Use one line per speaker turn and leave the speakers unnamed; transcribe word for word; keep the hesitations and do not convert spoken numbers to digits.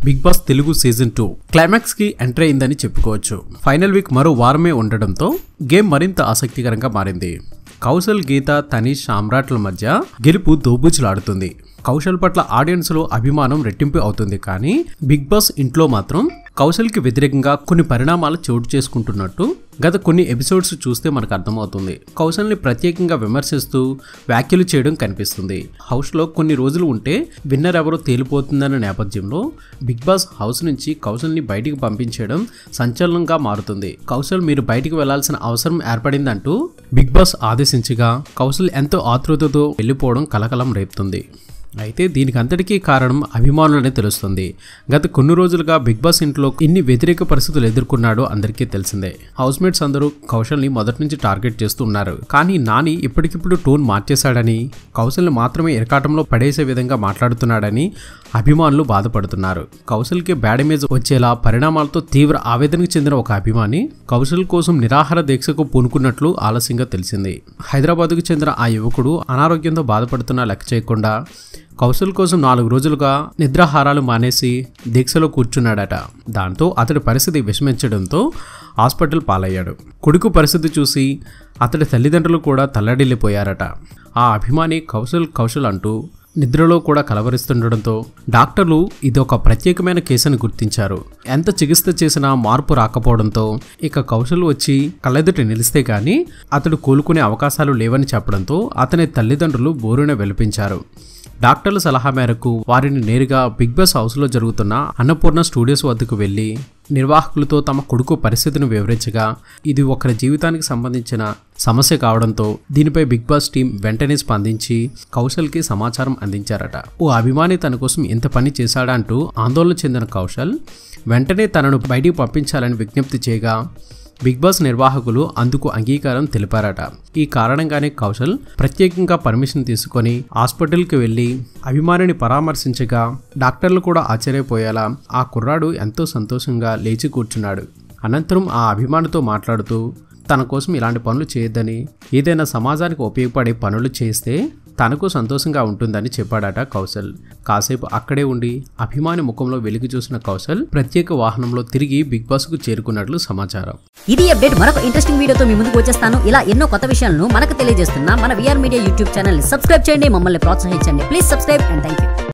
Big Boss Telugu season two climax కి enter అయిందని చెప్పుకోవచ్చు. ఫైనల్ వీక్ మరో వారమే ఉండడంతో గేమ్ మరింత ఆసక్తికరంగా మారింది. కౌశల్, గీత, తనీష్, సామ్రాట్ల మధ్య గెలుపు దోబూచులాడుతుంది. కౌశల్ పట్ల ఆడియన్స్ లో అభిమానం రెట్టింపు అవుతుంది. కానీ బిగ్ బాస్ ఇంట్లో మాత్రం కౌశల్ కి వ్యతిరేకంగా కొన్ని పరిణామాలు చోటు చేసుకుంటున్నట్టు గత కొన్ని ఎపిసోడ్స్ చూస్తే మనకు అర్థమవుతుంది. కౌశల్ ని ప్రత్యేకంగా విమర్శిస్తూ వ్యాఖ్యలు చేయడం కనిపిస్తుంది. హౌస్ లో కొన్ని రోజులు ఉంటే విన్నర్ ఎవరో తేలిపోతుందన్న నేపథ్యంలో బిగ్ బాస్ హౌస్ నుంచి కౌశల్ ని బయటికి పంపించడం సంచలనంగా మారుతుంది. కౌశల్ మీరు బయటికి వెళ్లాల్సిన అవసరం ఏర్పడిందంటూ బిగ్ బాస్ ఆదేశించగా కౌశల్ ఎంతో ఆతృతతో వెళ్లిపోవడం కలకలం రేపుతుంది. అయితే దీనికి అంతటికీ కారణం అభిమానులనే తెలుస్తుంది. గత కొన్ని రోజులుగా బిగ్ బాస్ ఇంట్లో ఇన్ని వ్యతిరేక పరిస్థితులు ఎదుర్కొన్నాడో అందరికీ తెలిసిందే. హౌస్ మేట్స్ అందరూ కౌశల్ ని మొదటి నుంచి టార్గెట్ చేస్తున్నారు. కానీ నాని ఇప్పటికిప్పుడు టోన్ మార్చేశాడని, కౌశల్ ని మాత్రమే ఇరకాటంలో పడేసే విధంగా మాట్లాడుతున్నాడని అభిమానులు బాధపడుతున్నారు. కౌశల్ కి బ్యాడ్ ఇమేజ్ వచ్చేలా పరిణామాలతో తీవ్ర ఆవేదనకు చెందిన ఒక అభిమాని కౌశల్ కోసం నిరాహార దీక్షకు పూనుకున్నట్లు ఆలస్యంగా తెలిసింది. హైదరాబాద్ కు చెందిన ఆ యువకుడు అనారోగ్యంతో బాధపడుతున్నా లెక్క చేయకుండా కౌశల్ కోసం నాలుగు రోజులుగా నిద్రాహారాలు మానేసి దీక్షలో కూర్చున్నాడట. దాంతో అతడి పరిస్థితి విషమించడంతో హాస్పిటల్ పాలయ్యాడు. కొడుకు పరిస్థితి చూసి అతడి తల్లిదండ్రులు కూడా తల్లడిల్లిపోయారట. ఆ అభిమాని కౌశల్ కౌశల్ అంటూ నిద్రలో కూడా కలవరిస్తుండడంతో డాక్టర్లు ఇదొక ప్రత్యేకమైన కేసుని గుర్తించారు. ఎంత చికిత్స చేసినా మార్పు రాకపోవడంతో ఇక కౌశల్ వచ్చి కళ్ళెదుట నిలిస్తే కానీ అతడు కోలుకునే అవకాశాలు లేవని చెప్పడంతో అతని తల్లిదండ్రులు బోరున వెలిపించారు. డాక్టర్ల సలహా మేరకు వారిని నేరుగా బిగ్ బాస్ హౌస్లో జరుగుతున్న అన్నపూర్ణ స్టూడియోస్ వద్దకు వెళ్లి నిర్వాహకులతో తమ కొడుకు పరిస్థితిని వివరించగా ఇది ఒకరి జీవితానికి సంబంధించిన సమస్య కావడంతో దీనిపై బిగ్ బాస్ టీం వెంటనే స్పందించి కౌశల్కి సమాచారం అందించారట. ఓ అభిమాని తన కోసం ఇంత పని చేశాడా అంటూ ఆందోళన చెందిన కౌశల్ వెంటనే తనను బయటికి పంపించాలని విజ్ఞప్తి చేయగా బిగ్ బాస్ నిర్వాహకులు అందుకు అంగీకారం తెలిపారట. ఈ కారణంగానే కౌశల్ ప్రత్యేకంగా పర్మిషన్ తీసుకొని హాస్పిటల్కి వెళ్లి అభిమానిని పరామర్శించగా డాక్టర్లు కూడా ఆశ్చర్యపోయేలా ఆ కుర్రాడు ఎంతో సంతోషంగా లేచి కూర్చున్నాడు. అనంతరం ఆ అభిమానితో మాట్లాడుతూ తన కోసం ఇలాంటి పనులు చేయొద్దని, ఏదైనా సమాజానికి ఉపయోగపడే పనులు చేస్తే తనకు సంతోషంగా ఉంటుందని చెప్పాడట కౌశల్. కాసేపు అక్కడే ఉండి అభిమాని ముఖంలో వెలుగు చూసిన కౌశల్ ప్రత్యేక వాహనంలో తిరిగి బిగ్ బాస్ కు చేరుకున్నట్లు సమాచారం.
ఇది అప్డేట్. మరొక ఇంట్రెస్టింగ్ వీడియోతో మీ ముందుకు వచ్చేస్తాను. ఇలా ఎన్నో కొత్త విషయాలను మనకు తెలియజేస్తున్న మన విఆర్ మీడియా యూట్యూబ్ ఛానల్ ని సబ్స్క్రైబ్ చేయండి, మమ్మల్ని ప్రోత్సహించండి. Please subscribe and thank you.